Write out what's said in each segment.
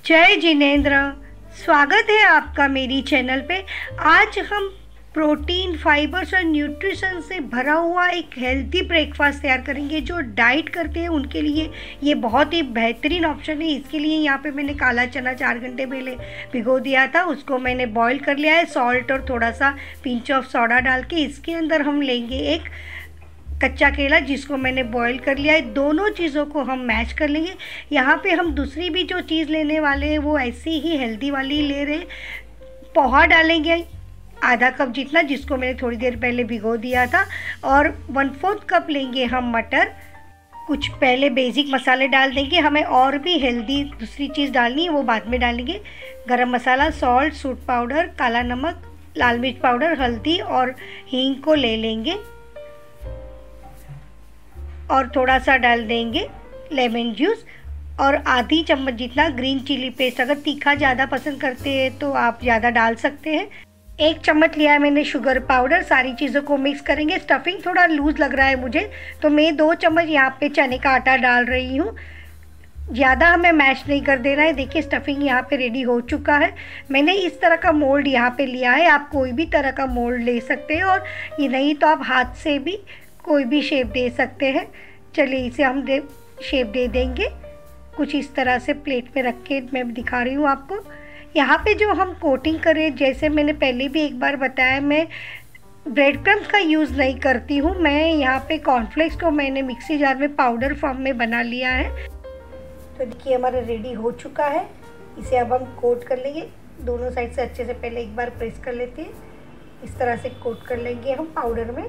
जय जिनेंद्र। स्वागत है आपका मेरी चैनल पे। आज हम प्रोटीन, फाइबर्स और न्यूट्रिशन से भरा हुआ एक हेल्दी ब्रेकफास्ट तैयार करेंगे। जो डाइट करते हैं उनके लिए ये बहुत ही बेहतरीन ऑप्शन है। इसके लिए यहाँ पे मैंने काला चना 4 घंटे पहले भिगो दिया था, उसको मैंने बॉईल कर लिया है सॉल्ट और थोड़ा सा पिंच ऑफ सोडा डाल के। इसके अंदर हम लेंगे एक कच्चा केला जिसको मैंने बॉईल कर लिया है। दोनों चीज़ों को हम मैश कर लेंगे। यहाँ पे हम दूसरी भी जो चीज़ लेने वाले हैं वो ऐसी ही हेल्दी वाली ले रहे हैं। पोहा डालेंगे आधा कप जितना, जिसको मैंने थोड़ी देर पहले भिगो दिया था, और 1/4 कप लेंगे हम मटर। कुछ पहले बेसिक मसाले डाल देंगे, हमें और भी हेल्दी दूसरी चीज़ डालनी है वो बाद में डालेंगे। गरम मसाला, सॉल्ट, सूट पाउडर, काला नमक, लाल मिर्च पाउडर, हल्दी और हींग को ले लेंगे और थोड़ा सा डाल देंगे लेमन जूस और आधी चम्मच जितना ग्रीन चिली पेस्ट। अगर तीखा ज़्यादा पसंद करते हैं तो आप ज़्यादा डाल सकते हैं। 1 चम्मच लिया है मैंने शुगर पाउडर। सारी चीज़ों को मिक्स करेंगे। स्टफिंग थोड़ा लूज़ लग रहा है मुझे तो मैं 2 चम्मच यहाँ पे चने का आटा डाल रही हूँ। ज़्यादा हमें मैश नहीं कर देना है। देखिए स्टफिंग यहाँ पे रेडी हो चुका है। मैंने इस तरह का मोल्ड यहाँ पे लिया है। आप कोई भी तरह का मोल्ड ले सकते हैं, और ये नहीं तो आप हाथ से भी कोई भी शेप दे सकते हैं। चलिए इसे हम शेप दे देंगे कुछ इस तरह से। प्लेट में रख के मैं दिखा रही हूँ आपको। यहाँ पे जो हम कोटिंग करें, जैसे मैंने पहले भी एक बार बताया, मैं ब्रेड क्रम्स का यूज़ नहीं करती हूँ। मैं यहाँ पे कॉर्नफ्लेक्स को मैंने मिक्सी जार में पाउडर फॉर्म में बना लिया है। तो देखिए हमारा रेडी हो चुका है। इसे अब हम कोट कर लेंगे दोनों साइड से अच्छे से। पहले एक बार प्रेस कर लेते हैं, इस तरह से कोट कर लेंगे हम पाउडर में।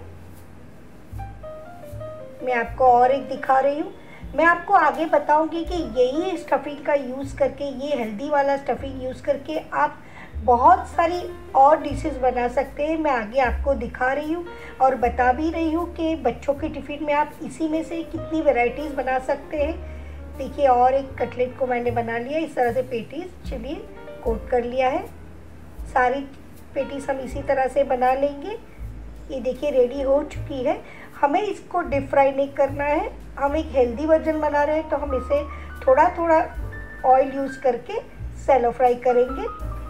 मैं आपको और एक दिखा रही हूँ। मैं आपको आगे बताऊंगी कि यही स्टफिंग का यूज़ करके, ये हेल्दी वाला स्टफिंग यूज़ करके आप बहुत सारी और डिशेस बना सकते हैं। मैं आगे आपको दिखा रही हूँ और बता भी रही हूँ कि बच्चों के टिफ़िन में आप इसी में से कितनी वैरायटीज़ बना सकते हैं। देखिए और एक कटलेट को मैंने बना लिया इस तरह से पेटीज। चलिए कोट कर लिया है। सारी पेटीज हम इसी तरह से बना लेंगे। ये देखिए रेडी हो चुकी है। हमें इसको डीप फ्राई नहीं करना है। हम एक हेल्दी वर्जन बना रहे हैं तो हम इसे थोड़ा थोड़ा ऑयल यूज़ करके सैलो फ्राई करेंगे,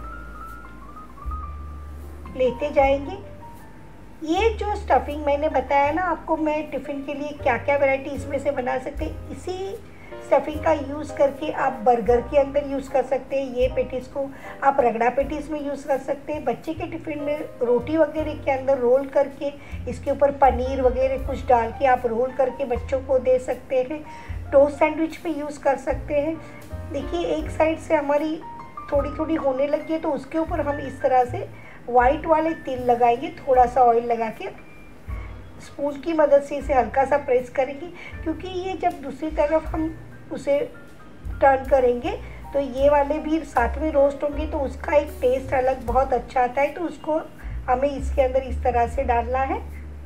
लेते जाएंगे। ये जो स्टफिंग मैंने बताया ना आपको, मैं टिफ़िन के लिए क्या क्या वैरायटी इसमें से बना सकते हैं, इसी स्टफिंग का यूज़ करके आप बर्गर के अंदर यूज़ कर सकते हैं। ये पेटीज़ को आप रगड़ा पेटीज़ में यूज़ कर सकते हैं। बच्चे के टिफ़िन में रोटी वगैरह के अंदर रोल करके इसके ऊपर पनीर वगैरह कुछ डाल के आप रोल करके बच्चों को दे सकते हैं। टोस्ट सैंडविच पे यूज़ कर सकते हैं। देखिए एक साइड से हमारी थोड़ी थोड़ी होने लगी है तो उसके ऊपर हम इस तरह से वाइट वाले तिल लगाएंगे। थोड़ा सा ऑयल लगा के स्पून की मदद से इसे हल्का सा प्रेस करेंगे, क्योंकि ये जब दूसरी तरफ हम उसे टर्न करेंगे तो ये वाले भी साथ में रोस्ट होंगे तो उसका एक टेस्ट अलग बहुत अच्छा आता है। तो उसको हमें इसके अंदर इस तरह से डालना है।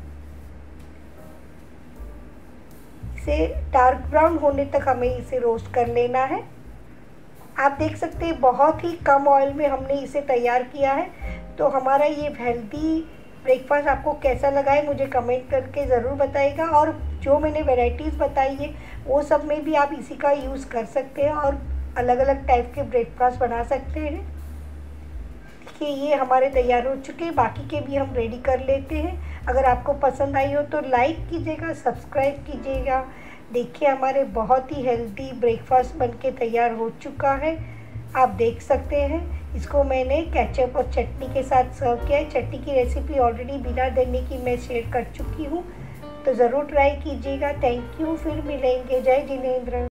इसे डार्क ब्राउन होने तक हमें इसे रोस्ट कर लेना है। आप देख सकते हैं बहुत ही कम ऑयल में हमने इसे तैयार किया है। तो हमारा ये हेल्दी ब्रेकफास्ट आपको कैसा लगा है मुझे कमेंट करके ज़रूर बताइएगा। और जो मैंने वैरायटीज़ बताई है वो सब में भी आप इसी का यूज़ कर सकते हैं और अलग अलग टाइप के ब्रेकफास्ट बना सकते हैं। देखिए ये हमारे तैयार हो चुके हैं। बाकी के भी हम रेडी कर लेते हैं। अगर आपको पसंद आई हो तो लाइक कीजिएगा, सब्सक्राइब कीजिएगा। देखिए हमारे बहुत ही हेल्दी ब्रेकफास्ट बनके तैयार हो चुका है। आप देख सकते हैं इसको मैंने केचप और चटनी के साथ सर्व किया है। चटनी की रेसिपी ऑलरेडी बिना देने की मैं शेयर कर चुकी हूँ, तो ज़रूर ट्राई कीजिएगा। Thank you. फिर मिलेंगे। जय जिनेंद्र।